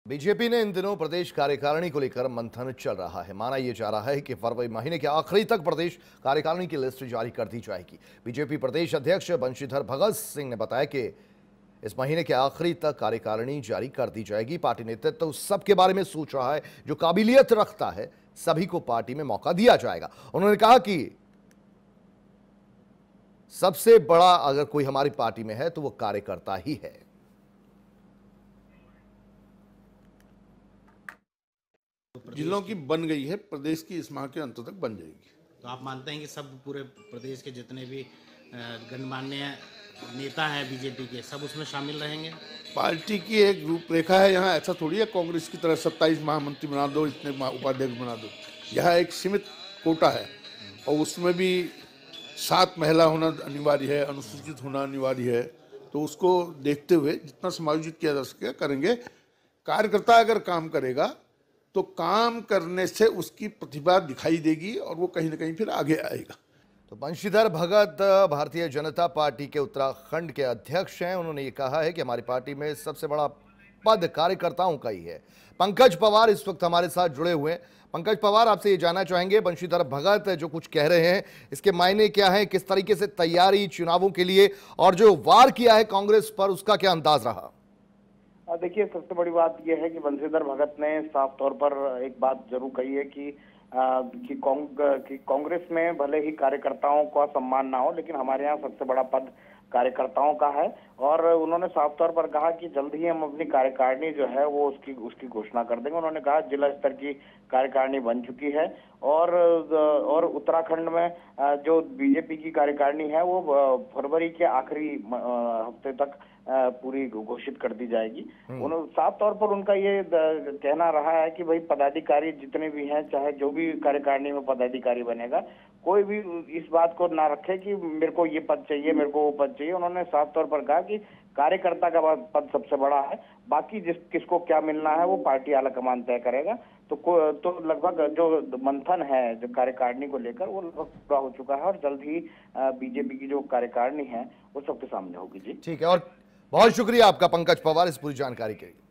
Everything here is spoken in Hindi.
बीजेपी ने इन दिनों प्रदेश कार्यकारिणी को लेकर मंथन चल रहा है। माना यह जा रहा है कि फरवरी महीने के आखिरी तक प्रदेश कार्यकारिणी की लिस्ट जारी कर दी जाएगी। बीजेपी प्रदेश अध्यक्ष बंशीधर भगत सिंह ने बताया कि इस महीने के आखिरी तक कार्यकारिणी जारी कर दी जाएगी। पार्टी नेतृत्व तो सबके बारे में सोच रहा है, जो काबिलियत रखता है सभी को पार्टी में मौका दिया जाएगा। उन्होंने कहा कि सबसे बड़ा अगर कोई हमारी पार्टी में है तो वो कार्यकर्ता ही है। जिलों की बन गई है, प्रदेश की इस माह के अंत तक बन जाएगी। तो आप मानते हैं कि सब पूरे प्रदेश के जितने भी गणमान्य नेता हैं बीजेपी के, सब उसमें शामिल रहेंगे? पार्टी की एक रूपरेखा है। यहाँ ऐसा थोड़ी है कांग्रेस की तरह 27 महामंत्री बना दो, इतने उपाध्यक्ष बना दो। यहाँ एक सीमित कोटा है और उसमें भी 7 महिला होना अनिवार्य है, अनुसूचित होना अनिवार्य है। तो उसको देखते हुए जितना समायोजित किया जा सके करेंगे। कार्यकर्ता अगर काम करेगा तो काम करने से उसकी प्रतिभा दिखाई देगी और वो कहीं ना कहीं फिर आगे आएगा। तो बंशीधर भगत भारतीय जनता पार्टी के उत्तराखंड के अध्यक्ष हैं। उन्होंने ये कहा है कि हमारी पार्टी में सबसे बड़ा पद कार्यकर्ताओं का ही है। पंकज पवार इस वक्त हमारे साथ जुड़े हुए हैं। पंकज पवार, आपसे ये जानना चाहेंगे, बंशीधर भगत जो कुछ कह रहे हैं इसके मायने क्या है, किस तरीके से तैयारी चुनावों के लिए और जो वार किया है कांग्रेस पर उसका क्या अंदाज रहा? देखिए, सबसे बड़ी बात यह है कि बंशीधर भगत ने साफ तौर पर एक बात जरूर कही है कि कांग्रेस में भले ही कार्यकर्ताओं का सम्मान ना हो, लेकिन हमारे यहाँ सबसे बड़ा पद कार्यकर्ताओं का है। और उन्होंने साफ तौर पर कहा कि जल्द ही हम अपनी कार्यकारिणी जो है वो उसकी घोषणा कर देंगे। उन्होंने कहा जिला स्तर की कार्यकारिणी बन चुकी है और उत्तराखंड में जो बीजेपी की कार्यकारिणी है वो फरवरी के आखिरी हफ्ते तक पूरी घोषित कर दी जाएगी। साफ तौर पर उनका ये कहना रहा है कि भाई पदाधिकारी जितने भी हैं, चाहे जो भी कार्यकारिणी में पदाधिकारी बनेगा, कोई भी इस बात को ना रखे कि मेरे को ये पद चाहिए, मेरे को वो पद चाहिए। उन्होंने साफ तौर पर कहा कि कार्यकर्ता का पद सबसे बड़ा है, बाकी किसको क्या मिलना है वो पार्टी आलाकमान तय करेगा। तो लगभग जो मंथन है जो कार्यकारिणी को लेकर वो लगभग पूरा हो चुका है और जल्द ही बीजेपी की जो कार्यकारिणी है वो सबके सामने होगी। जी ठीक है, और बहुत शुक्रिया आपका पंकज पवार इस पूरी जानकारी के लिए।